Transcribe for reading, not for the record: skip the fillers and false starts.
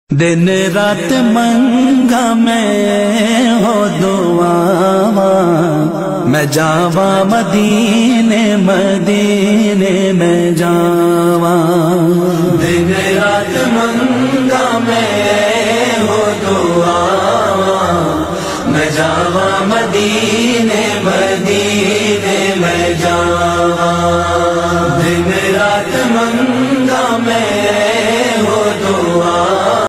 दिन रात मंगा मैं हो दुआवा, मैं जावा मदीने मदीने में जावा। दिन रात मंगा मैं हो दुआवा, मैं जावा मदीने